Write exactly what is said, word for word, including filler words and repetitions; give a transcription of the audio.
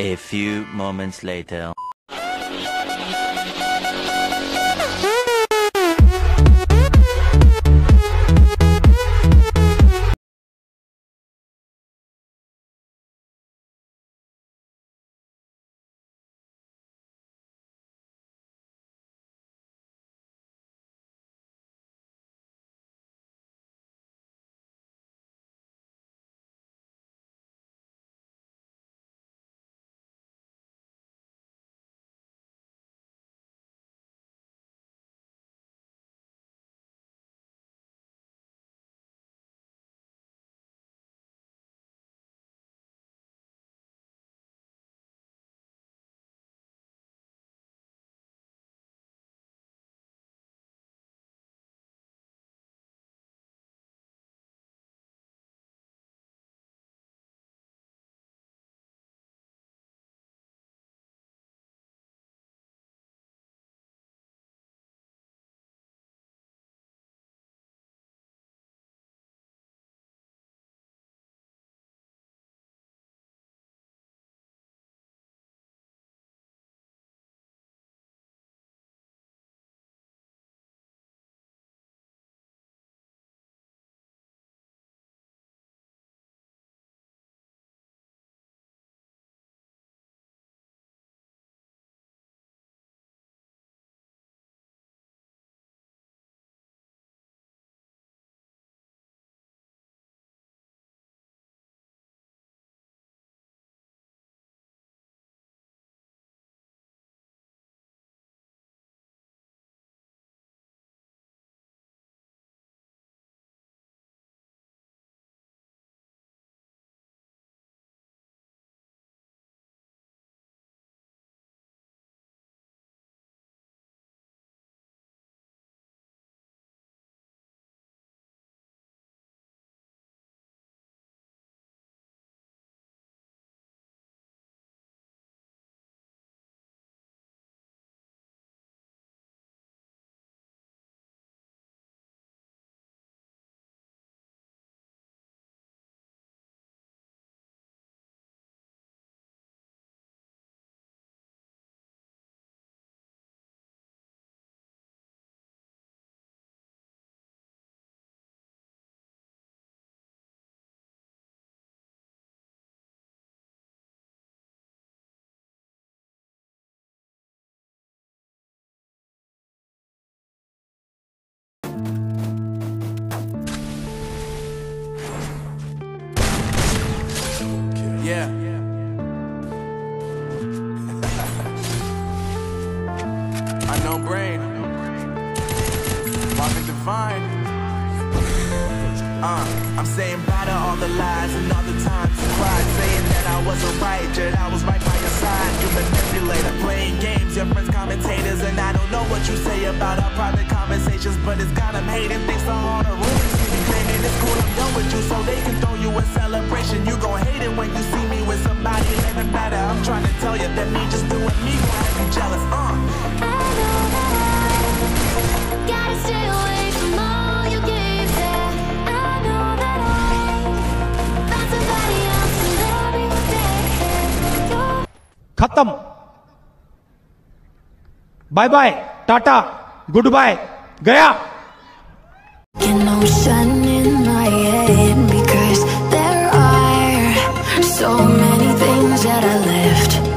A few moments later. Yeah. Unknown Brain. Marvin Divine. Uh, I'm saying bye to all the lies and all the times you cried, saying that I wasn't right, yet I was right by your side. You manipulator, playing games, your friends commentators, and I don't know what you say about our private conversations, but it's got them hating. Thanks to all the rumors, you be claiming it's cool I'm done with you, so they can throw you a celebration. You gon' hate it when you see me with somebody living better. I'm trying to tell you that me just doing me will have you jealous. Uh. I know that I gotta stay away from all your games. Yeah, I know that I found somebody else to love you today. खत्म bye bye tata goodbye गया An ocean in my head because there are so many things that I left